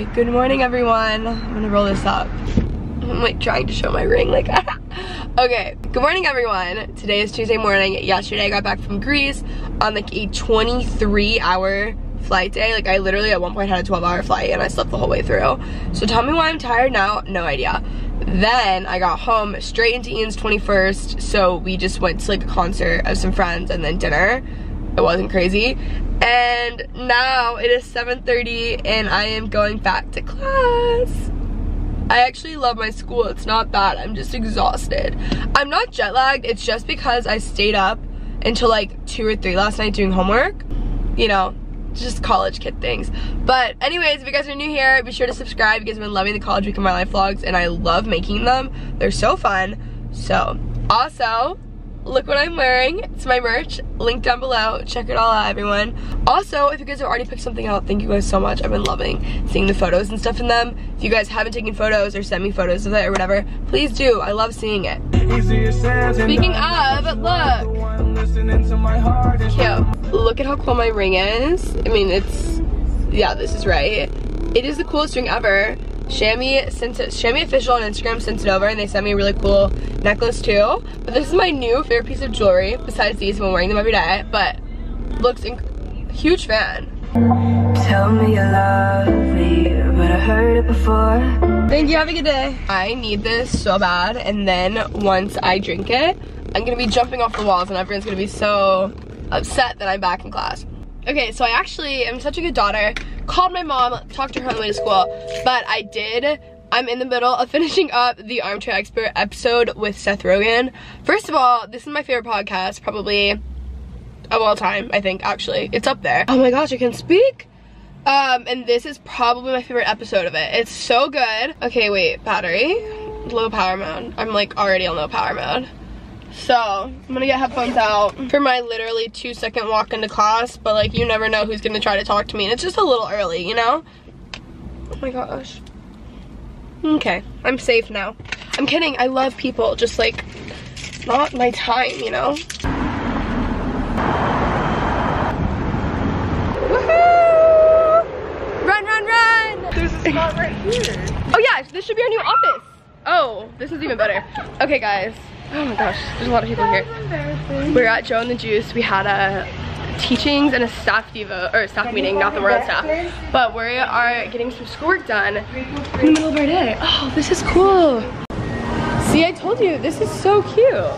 Good morning, everyone. I'm gonna roll this up. I'm like trying to show my ring, like, okay. Good morning, everyone. Today is Tuesday morning. Yesterday I got back from Greece on like a 23-hour flight day. Like I literally at one point had a 12-hour flight and I slept the whole way through. So tell me why I'm tired now, no idea. Then I got home straight into Ian's 21st. So we just went to like a concert of some friends and then dinner. It wasn't crazy. And now it is 7:30 and I am going back to class. I actually love my school. It's not bad. I'm just exhausted. I'm not jet lagged. It's just because I stayed up until like 2 or 3 last night doing homework. You know, just college kid things. But anyways, if you guys are new here, be sure to subscribe. You guys have been loving the College Week of My Life vlogs and I love making them. They're so fun. So also, look what I'm wearing. It's my merch. Link down below. Check it all out, everyone. Also, if you guys have already picked something out, thank you guys so much. I've been loving seeing the photos and stuff in them. If you guys haven't taken photos or sent me photos of it or whatever, please do. I love seeing it. Speaking of, look. Cute. Look at how cool my ring is. I mean, it's, yeah, this is right. It is the coolest ring ever. Shammy official on Instagram sent it over and they sent me a really cool necklace too. But this is my new favorite piece of jewelry besides these. I've been wearing them every day, but looks huge fan. Tell me you love me, but I heard it before. Thank you, have a good day. I need this so bad, and then once I drink it, I'm gonna be jumping off the walls and everyone's gonna be so upset that I'm back in class. Okay, so I actually am such a good daughter. Called my mom, talked to her on the way to school, but I'm in the middle of finishing up the Armchair Expert episode with Seth Rogen. First of all, this is my favorite podcast, probably of all time, I think, actually. It's up there. Oh my gosh, I can speak. And this is probably my favorite episode of it. It's so good. Okay, wait, battery, low power mode. I'm like already on low power mode. So, I'm gonna get headphones out for my literally 2-second walk into class, but like you never know who's gonna try to talk to me and it's just a little early, you know? Oh my gosh. Okay, I'm safe now. I'm kidding, I love people, just like not my time, you know? Woohoo! Run, run, run! There's a spot right here. Oh yeah, this should be our new office. Oh, this is even better. Okay guys. Oh my gosh, there's a lot of people here. We're at Joe and the Juice. We had a teachings and a staff meeting, not that we're on staff. But we are getting some schoolwork done in the middle of our day. Oh, this is cool. See, I told you, this is so cute.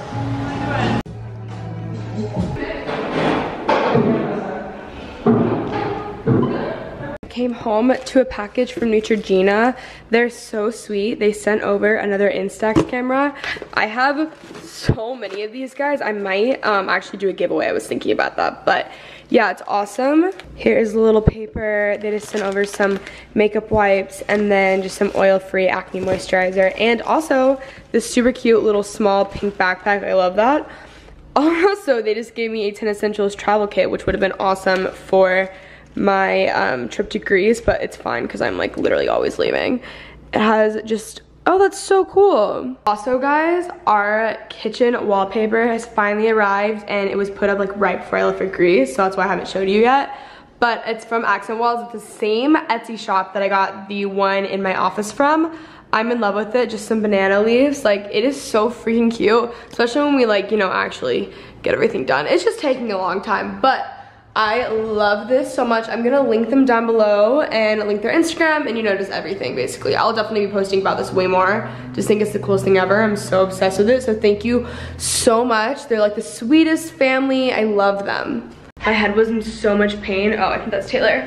Came home to a package from Neutrogena. They're so sweet. They sent over another Instax camera. I have so many of these, guys. I might actually do a giveaway. I was thinking about that, but yeah, it's awesome. Here's a little paper. They just sent over some makeup wipes and then just some oil-free acne moisturizer, and also this super cute little small pink backpack. I love that. Also, they just gave me a 10 Essentials travel kit, which would have been awesome for my trip to Greece, but it's fine because I'm like literally always leaving. It has just, oh, that's so cool. Also guys, our kitchen wallpaper has finally arrived and it was put up like right before I left for Greece, so that's why I haven't showed you yet. But it's from Accent Walls. It's the same Etsy shop that I got the one in my office from. I'm in love with it. Just some banana leaves. Like, it is so freaking cute, especially when we like, you know, actually get everything done. It's just taking a long time, but I love this so much. I'm gonna link them down below and link their Instagram and, you know, just everything basically. I'll definitely be posting about this way more. Just think it's the coolest thing ever. I'm so obsessed with it, so thank you so much. They're like the sweetest family. I love them. My head was in so much pain. Oh, I think that's Taylor.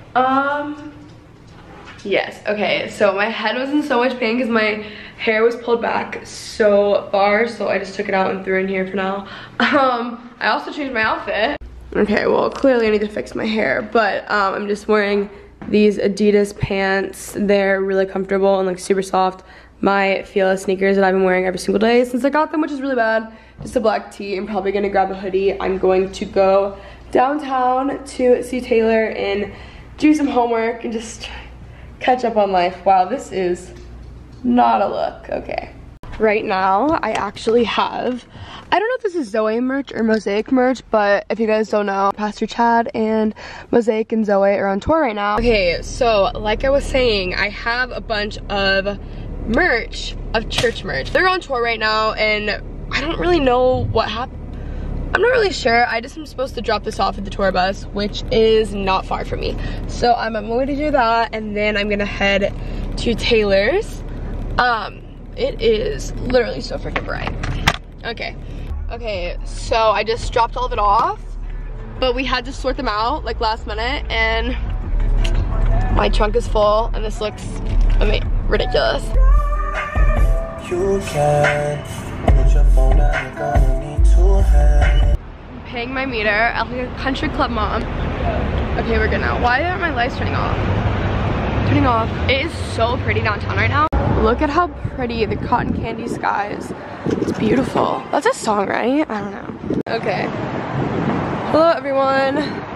Yes, okay, so my head was in so much pain because my hair was pulled back so far, so I just took it out and threw it in here for now. I also changed my outfit. Okay, well, clearly I need to fix my hair, but I'm just wearing these Adidas pants. They're really comfortable and like super soft. My Fila sneakers that I've been wearing every single day since I got them, which is really bad. Just a black tee. I'm probably gonna grab a hoodie. I'm going to go downtown to see Taylor and do some homework and just catch up on life. Wow, this is not a look. Okay. right now I actually have, I don't know if this is Zoe merch or Mosaic merch, but if you guys don't know, Pastor Chad and Mosaic and Zoe are on tour right now. Okay, so like I was saying, I have a bunch of merch, of church merch. They're on tour right now and I don't really know what happened. I'm not really sure. I just am supposed to drop this off at the tour bus, which is not far from me. So I'm going to do that and then I'm gonna head to Taylor's. It is literally so freaking bright. Okay, so I just dropped all of it off, but we had to sort them out like last minute and my trunk is full and this looks ridiculous. You can put your phone down, you're gonna need to have. I'm paying my meter at like a country club mom. Okay, we're good now. Why aren't my lights turning off? Turning off. It is so pretty downtown right now. Look at how pretty the cotton candy skies. It's beautiful. That's a song, right? I don't know. Okay. Hello, everyone.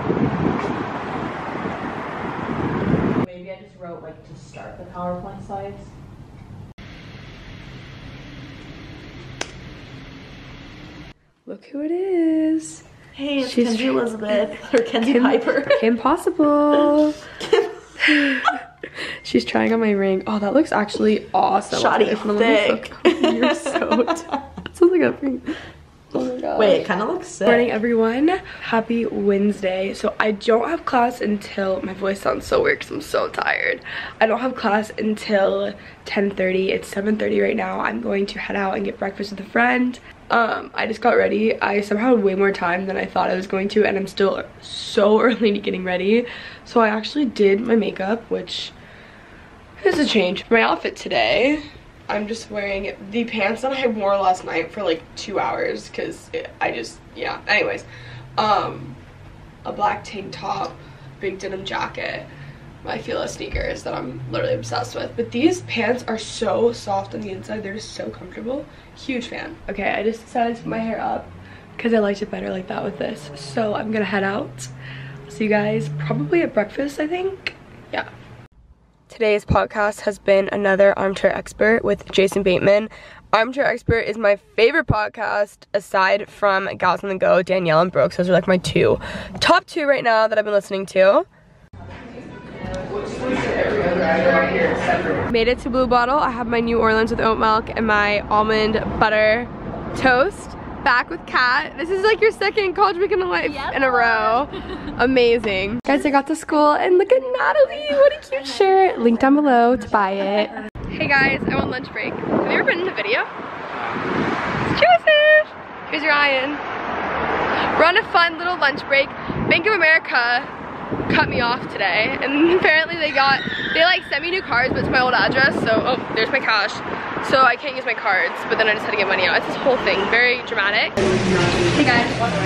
Maybe I just wrote like to start the PowerPoint slides. Look who it is. Hey, it's Kenzie Elizabeth, or Kenzie Piper. Kim Possible. She's trying on my ring. Oh, that looks actually awesome. Shoddy thick. You're so that sounds like a ring. Oh my gosh. Wait, it kind of looks sick. Morning, everyone. Happy Wednesday. So I don't have class until, my voice sounds so weird because I'm so tired. I don't have class until 10:30. It's 7:30 right now. I'm going to head out and get breakfast with a friend. I just got ready. I somehow had way more time than I thought I was going to, and I'm still so early to getting ready. So I actually did my makeup, which is a change. My outfit today, I'm just wearing the pants that I wore last night for like 2 hours because yeah. Anyways, a black tank top, big denim jacket, my Fila sneakers that I'm literally obsessed with. But these pants are so soft on the inside. They're just so comfortable. Huge fan. Okay, I just decided to put my hair up because I liked it better like that with this. So I'm gonna head out. See you guys probably at breakfast, I think. Yeah. Today's podcast has been another Armchair Expert with Jason Bateman. Armchair Expert is my favorite podcast aside from Gals on the Go, Danielle and Brooks. Those are like my top two right now that I've been listening to. Made it to Blue Bottle. I have my New Orleans with oat milk and my almond butter toast. Back with Kat. This is like your second college weekend of life in a row. Amazing. Guys, I got to school and look at Natalie. What a cute shirt. Link down below to buy it. Hey guys, I'm on lunch break. Have you ever been in a video? It's Joseph. Here's Ryan. We're on a fun little lunch break. Bank of America cut me off today, and apparently they like sent me new cards, but it's my old address, so oh, there's my cash, so I can't use my cards, but then I just had to get money out. It's this whole thing, very dramatic. Hey guys.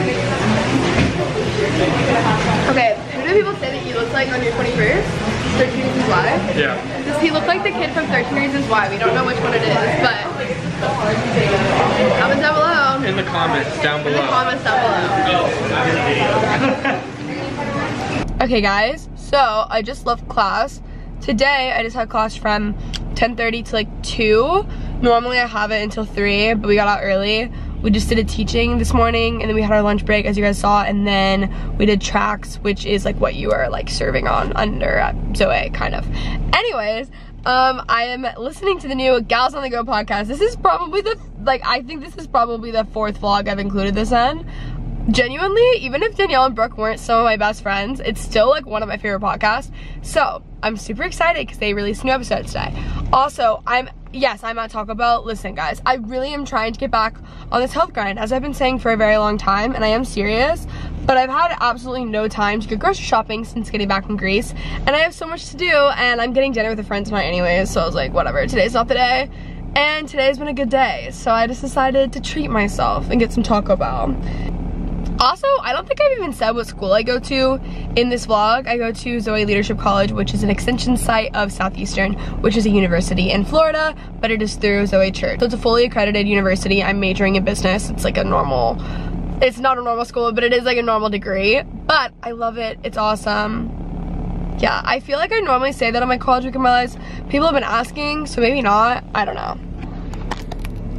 Okay, who do people say that you look like on your 21st? 13 Reasons Why? Yeah. Does he look like the kid from 13 Reasons Why? We don't know which one it is, but comment down below. In the comments down below. In the comments down below. Okay guys, so I just left class. Today I just had class from 10:30 to like 2. Normally I have it until 3, but we got out early. We just did a teaching this morning and then we had our lunch break as you guys saw, and then we did tracks, which is like what you are like serving on under at Zoe kind of. Anyways, I am listening to the new Gals on the Go podcast. This is probably I think this is probably the 4th vlog I've included this in. Genuinely, even if Danielle and Brooke weren't some of my best friends, it's still like one of my favorite podcasts. So I'm super excited because they released new episodes today. Also, I'm at Taco Bell. Listen guys, I really am trying to get back on this health grind, as I've been saying for a very long time, and I am serious, but I've had absolutely no time to go grocery shopping since getting back from Greece, and I have so much to do, and I'm getting dinner with a friend tonight anyways, so I was like, whatever, today's not the day. And today's been a good day, so I just decided to treat myself and get some Taco Bell. Also, I don't think I've even said what school I go to in this vlog. I go to Zoe Leadership College, which is an extension site of Southeastern, which is a university in Florida, but it is through Zoe Church. So it's a fully accredited university. I'm majoring in business. It's like it's not a normal school, but it is like a normal degree. But I love it. It's awesome. Yeah, I feel like I normally say that on my college week of my life. People have been asking, so maybe not. I don't know.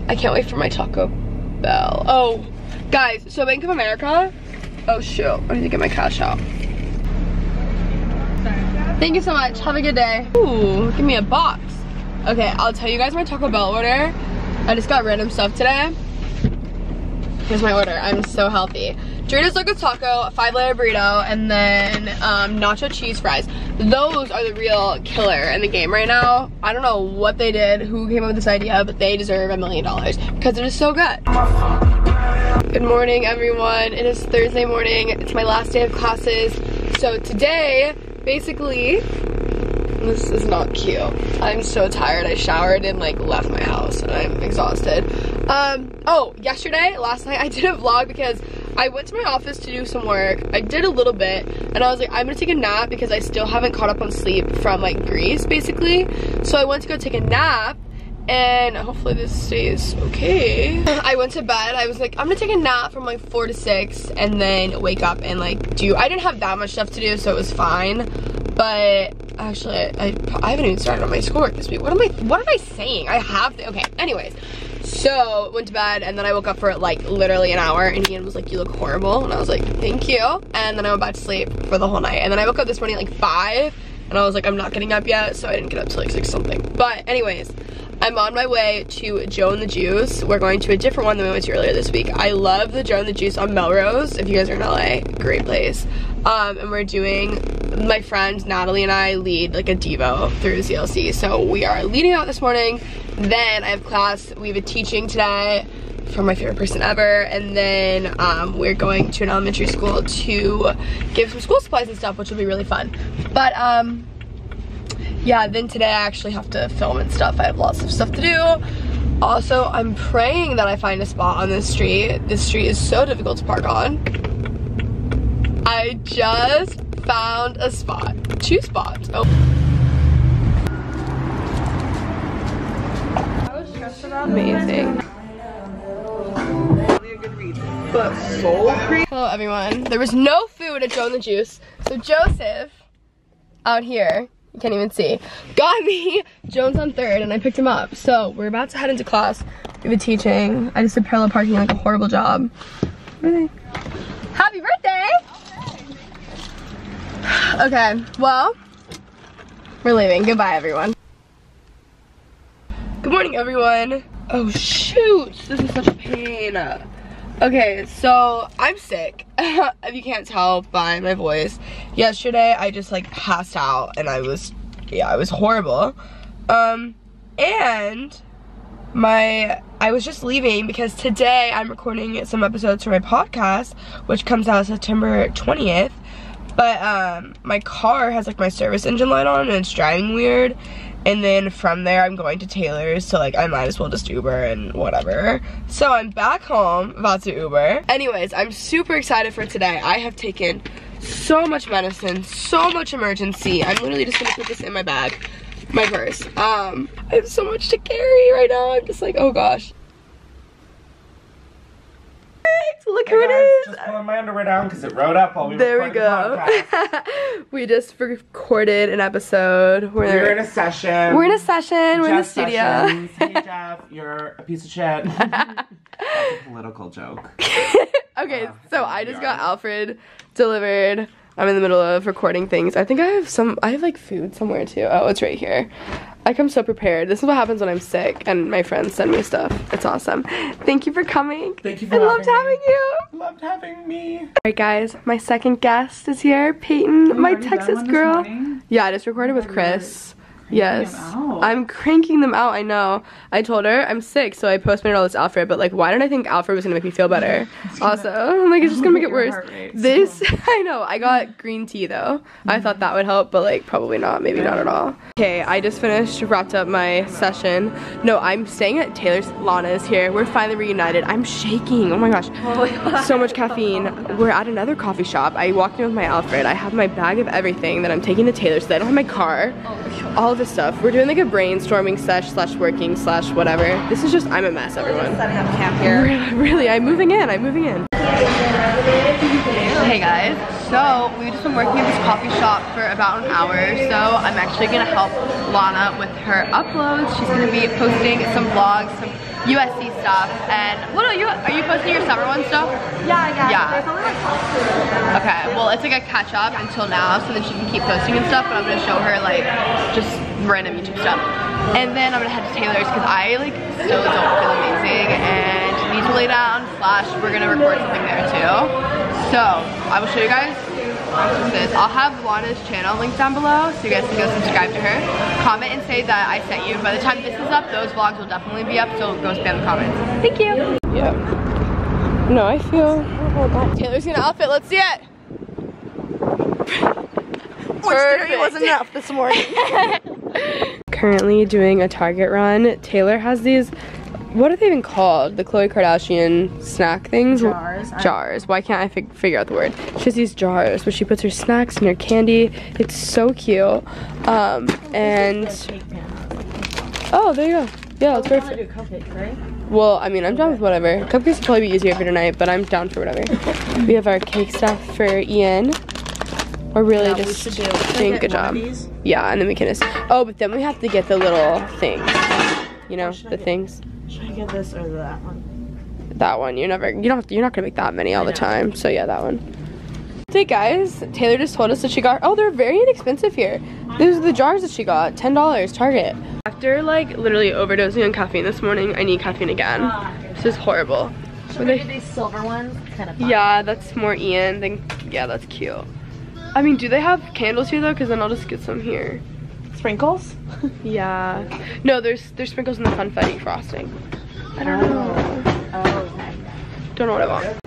I can't wait for my Taco Bell. Oh, guys, so Bank of America. Oh shoot, I need to get my cash out. Thank you so much, have a good day. Ooh, give me a box. Okay, I'll tell you guys my Taco Bell order. I just got random stuff today. Here's my order, I'm so healthy. Doritos Locos Taco, 5-layer burrito, and then nacho cheese fries. Those are the real killer in the game right now. I don't know what they did, who came up with this idea, but they deserve $1 million because it is so good. Good morning, everyone. It is Thursday morning. It's my last day of classes. So today, basically, this is not cute. I'm so tired. I showered and like left my house and I'm exhausted. Oh, last night I did a vlog because I went to my office to do some work. I did a little bit and I was like, I'm gonna take a nap because I still haven't caught up on sleep from like Greece basically. So I went to go take a nap and hopefully this stays okay. I went to bed. I was like, I'm gonna take a nap from like 4 to 6 and then wake up and like I didn't have that much stuff to do, so it was fine. But actually, I haven't even started on my schoolwork this week. What am I saying? I have to, okay, anyways. So, went to bed, and then I woke up for like literally an hour, and Ian was like, you look horrible. And I was like, thank you. And then I went back to sleep for the whole night. And then I woke up this morning at like 5, and I was like, I'm not getting up yet, so I didn't get up till like 6 something. But anyways, I'm on my way to Joe and the Juice. We're going to a different one than we went to earlier this week. I love the Joe and the Juice on Melrose. If you guys are in LA, great place. And we're doing, my friend Natalie and I lead like a Devo through CLC. So we are leading out this morning. Then I have class, we have a teaching today from my favorite person ever. And then we're going to an elementary school to give some school supplies and stuff, which will be really fun. But yeah, then today I actually have to film and stuff. I have lots of stuff to do. Also, I'm praying that I find a spot on this street. This street is so difficult to park on. I just found a spot. 2 spots. Oh. I was stressed about amazing. But so creepy. Hello everyone. There was no food at Joe and the Juice. So Joseph, out here, you can't even see, got me Jones on 3rd and I picked him up. So we're about to head into class. We have a teaching. I just did parallel parking like a horrible job. Really? Happy birthday! Okay, well, we're leaving. Goodbye, everyone. Good morning, everyone. Oh, shoot. This is such a pain. Okay, so I'm sick. If you can't tell by my voice. Yesterday, I just, like, passed out, and I was horrible. And I was just leaving because today I'm recording some episodes for my podcast, which comes out September 20th. But my car has like my service engine light on and it's driving weird. And then from there I'm going to Taylor's, so like I might as well just Uber and whatever. So I'm back home, about to Uber. Anyways, I'm super excited for today. I have taken so much medicine, so much emergency. I'm literally just gonna put this in my bag, my purse. I have so much to carry right now. I'm just like, oh gosh. Look who it is. Just pulling my underwear down because it rode up while we There we go. We just recorded an episode. We're in a session. We're in a session. We're in the studio. Sessions. Hey Jeff, you're a piece of shit. That's a political joke. Okay, so I just got Alfred delivered. I'm in the middle of recording things. I think I have like food somewhere too. Oh, it's right here. I come so prepared. This is what happens when I'm sick and my friends send me stuff. It's awesome. Thank you for coming. Thank you for having me. I loved having you. Loved having me. Alright guys, my second guest is here. Peyton, my Texas girl. Yeah, I just recorded with Chris. Yes, I'm cranking them out. I know. I told her I'm sick, so I postponed all this Alfred, but like, why did I think Alfred was gonna make me feel better? Also, I'm like, it's just gonna make it worse. This, I know, I got green tea though. I thought that would help, but like, probably not, maybe not at all. Okay, I just wrapped up my session. No, I'm staying at Taylor's. Lana's here. We're finally reunited. I'm shaking, oh my gosh. So much caffeine. We're at another coffee shop. I walked in with my Alfred. I have my bag of everything that I'm taking to Taylor's, so I don't have my car. All this stuff. We're doing like a brainstorming sesh / working / whatever. This is just, I'm a mess, everyone. Setting up camp here. Really, I'm moving in. Hey guys, so we've just been working at this coffee shop for about an hour, so I'm actually gonna help Lana with her uploads. She's gonna be posting some vlogs, some USC stuff. And what are you posting your summer one stuff? Yeah. Yeah. There's only like Okay, well it's like a catch up until now, so then she can keep posting and stuff, but I'm gonna show her like just random YouTube stuff. And then I'm gonna head to Taylor's because I like still don't feel amazing and need to lay down, / we're gonna record something there too. So I will show you guys this. I'll have Juana's channel linked down below so you guys can go subscribe to her. Comment and say that I sent you. By the time this is up, those vlogs will definitely be up, so go spam the comments. Thank you. Yeah. No, I feel. Taylor's gonna outfit, let's see it. Perfect. Wasn't enough this morning. Currently doing a Target run. Taylor has these, what are they even called? The Khloe Kardashian snack things? Jars. Jars. Why can't I figure out the word? She has these jars where she puts her snacks and her candy. It's so cute. And oh, there you go. Yeah, it's perfect. Do cupcakes, right? Well, I mean, I'm down with whatever. Cupcakes will probably be easier for tonight, but I'm down for whatever. We have our cake stuff for Ian. We're really just doing a good job. Yeah, and then we can just, oh, but then we have to get the little things. You know, the things. Should I get this or that one? That one. You're not gonna make that many all the time. So yeah, that one. Hey guys, Taylor just told us that she got, oh, they're very inexpensive here. These are the jars that she got, $10, Target. After like literally overdosing on caffeine this morning, I need caffeine again. This is horrible. Should we get these silver ones? Kind of fun. Yeah, that's more Ian. Yeah, that's cute. I mean, do they have candles here though? Because then I'll just get some here. Sprinkles? Yeah. No, there's sprinkles in the confetti frosting. I don't know. Oh, okay. Don't know what I want.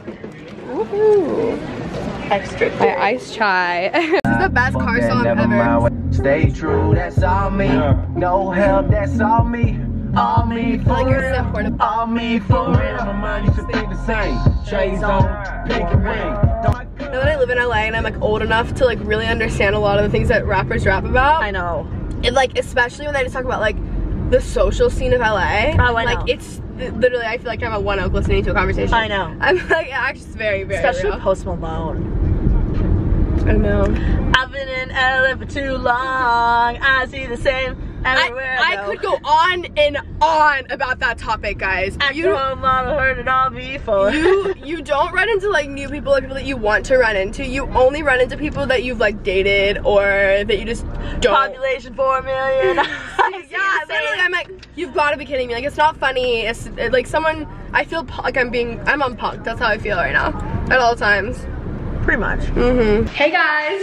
Ooh. Extra. My iced chai. This is the best car song ever. Stay true, that's all me. No help, that's all me. All me for real. All me for real. My money should stay the same. Shades on, pink and ring. Now that I live in LA and I'm like old enough to like really understand a lot of the things that rappers rap about. I know. And like especially when they just talk about like the social scene of LA. Oh, I know. Like it's literally, I feel like I'm at One Oak listening to a conversation. I know. I'm like, actually it's very, very Especially real. Post Malone. I know. I've been in LA for too long. I see the same everywhere I could go on and on about that topic, guys. You might have heard it all before. You don't run into like new people or people that you want to run into. You only run into people that you've like dated or that you just don't. Population 4 million. Yeah, literally, I'm like, you've got to be kidding me. Like, it's not funny. It's like someone, I feel like I'm on punk. That's how I feel right now at all times. Pretty much. Hey guys.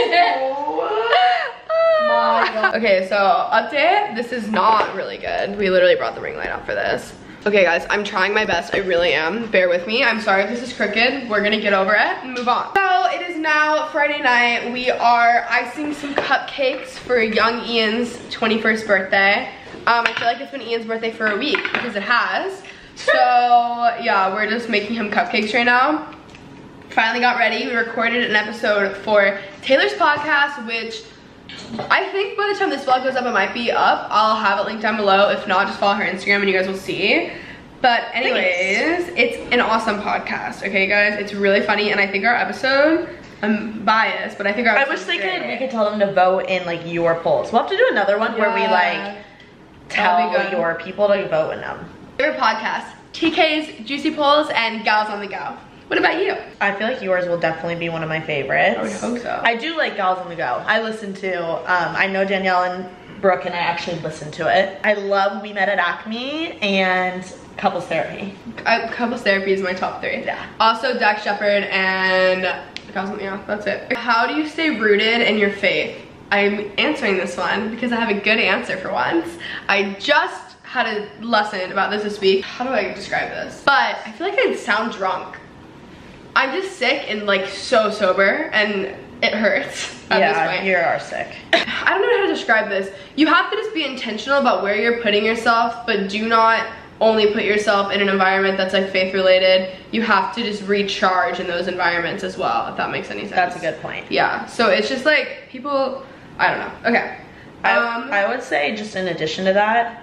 My God. Okay, so update. This is not really good. We literally brought the ring light out for this. Okay guys, I'm trying my best. I really am. Bear with me. I'm sorry if this is crooked. We're gonna get over it and move on. So it is now Friday night. We are icing some cupcakes for young Ian's 21st birthday. I feel like it's been Ian's birthday for a week because it has. So yeah, we're just making him cupcakes right now. Finally got ready. We recorded an episode for Taylor's podcast, which I think by the time this vlog goes up, it might be up. I'll have it linked down below. If not, just follow her Instagram and you guys will see. But anyways, it's an awesome podcast, okay guys? It's really funny and I think our episode, I'm biased, but I think our I wish we could tell them to vote in like your polls. We'll have to do another one where we like tell your people to vote in them. Favorite podcast, TK's Juicy Polls and Gals on the Go. What about you? I feel like yours will definitely be one of my favorites. I would hope so. I do like Gals on the Go. I listen to, I know Danielle and Brooke and I actually listen to it. I love We Met at Acme and Couples Therapy. Couples Therapy is my top 3. Yeah. Also Dax Shepard and Gals on the Go, that's it. How do you stay rooted in your faith? I'm answering this one because I have a good answer for once. I just had a lesson about this week. How do I describe this? But I feel like I sound drunk. I'm just sick and like so sober and it hurts at this point. You are sick. I don't know how to describe this. You have to just be intentional about where you're putting yourself, but do not only put yourself in an environment that's like faith related. You have to just recharge in those environments as well, if that makes any sense. That's a good point. Yeah, so it's just like people, I don't know. Okay. I would say just in addition to that,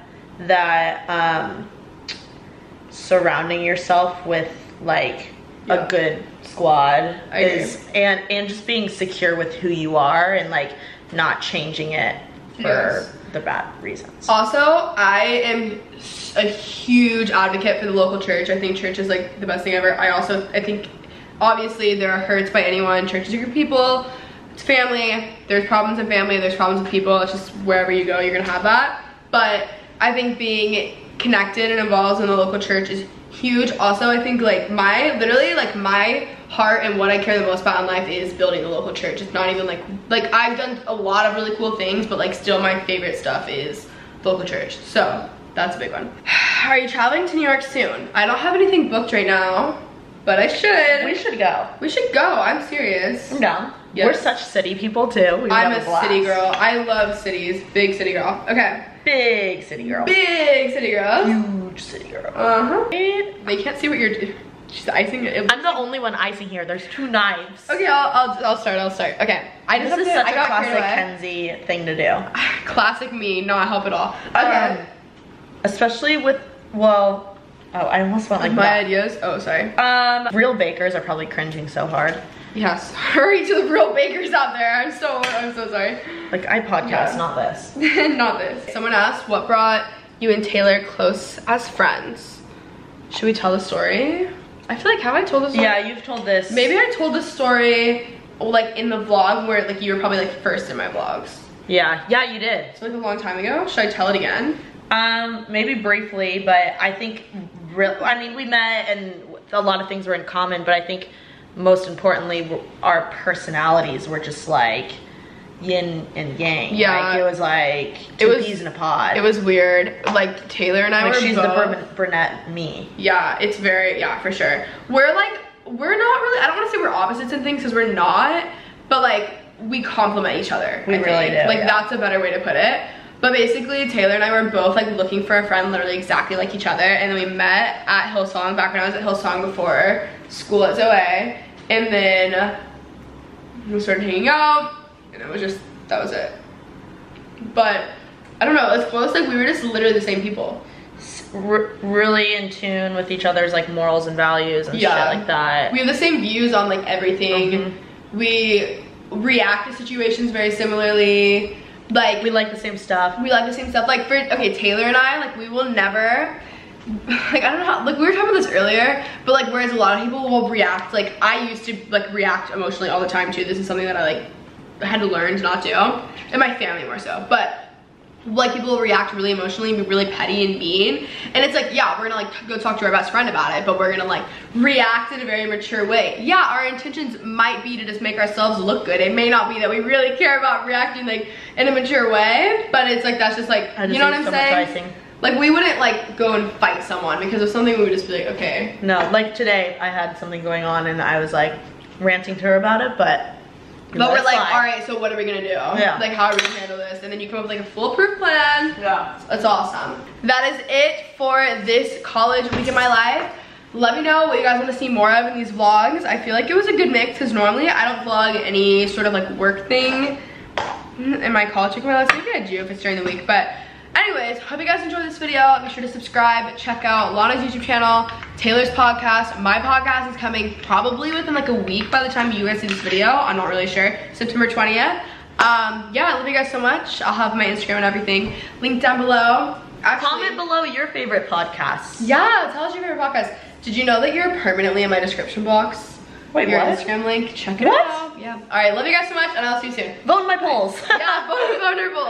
surrounding yourself with like a good squad is and just being secure with who you are and like not changing it for the bad reasons. Also, I am a huge advocate for the local church. I think church is like the best thing ever. I think obviously there are hurts by anyone. Church is a group of people. It's family. There's problems in family. There's problems with people. It's just wherever you go, you're gonna have that. But I think being connected and involved in the local church is huge. Also, I think like my heart and what I care the most about in life is building a local church. It's not even like I've done a lot of really cool things, but like still my favorite stuff is local church. So that's a big one. Are you traveling to New York soon? I don't have anything booked right now, but I should. We should go. We should go. I'm serious. I'm down. Yes. We're such city people too. I'm a city girl. I love cities. Big city girl. Okay. Big city girl. Big city girl. Huge city girl. Uh-huh. They can't see what you're doing. She's icing it. I'm the only one icing here. There's 2 knives. Okay, I'll start. Okay. This is such a classic Kenzie thing to do. Classic me, not help at all. Okay. Especially with, well, oh, I almost went like my that. ideas. Oh, sorry. Real bakers are probably cringing so hard. Yes. Hurry to the real bakers out there. I'm so sorry. Like I podcast, not this. Not this. Someone asked what brought you and Taylor close as friends. Should we tell the story? I feel like, have I told this story? Yeah, you've told this. Maybe I told the story like in the vlog where like you were probably like first in my vlogs. Yeah, you did. So like a long time ago. Should I tell it again? Maybe briefly, but I think I mean, we met and a lot of things were in common, but I think most importantly, our personalities were just like yin and yang. Yeah. Like, it was like two peas in a pod. It was weird. Like Taylor and I like were she's both, the brunette me. Yeah, it's very, yeah, for sure. We're not really, I don't want to say we're opposites in things because we're not, but like we complement each other. We really do. Like that's a better way to put it. But basically Taylor and I were both like looking for a friend literally exactly like each other, and then we met at Hillsong back when I was at Hillsong before school at Zoe, and then we started hanging out and it was just, that was it. But I don't know, it's close, like we were just literally the same people. Really in tune with each other's like morals and values and shit like that. We have the same views on like everything. We react to situations very similarly. Like we like the same stuff. Like for, okay, Taylor and I, like we will never, like I don't know how, like we were talking about this earlier, but like whereas a lot of people will react, like I used to like react emotionally all the time too. This is something that I like had to learn to not do, and my family more so. But like people will react really emotionally and be really petty and mean, and it's like, yeah, we're gonna like go talk to our best friend about it, but we're gonna like react in a very mature way. Yeah, our intentions might be to just make ourselves look good. It may not be that we really care about reacting like in a mature way, but it's like that's just like, you know what I'm saying? Like we wouldn't like go and fight someone because of something. We would just be like, okay. No, like today I had something going on and I was like ranting to her about it, but we're like, all right, so what are we gonna do? Yeah. Like, how are we gonna handle this? And then you come up with like a foolproof plan. Yeah. That's awesome. That is it for this college week in my life. Let me know what you guys want to see more of in these vlogs. I feel like it was a good mix because normally I don't vlog any sort of like work thing in my college week in my life. Maybe I do if it's during the week, but anyways, hope you guys enjoyed this video. Be sure to subscribe, check out Lana's YouTube channel, Taylor's podcast. My podcast is coming probably within like a week by the time you guys see this video. I'm not really sure. September 20th. Yeah, I love you guys so much. I'll have my Instagram and everything linked down below. Actually, comment below your favorite podcasts. Yeah, tell us your favorite podcast. Did you know that you're permanently in my description box? Wait, your what? Instagram link. Check it out. Yeah. All right, love you guys so much, and I'll see you soon. Vote in my polls. Yeah, vote in our polls.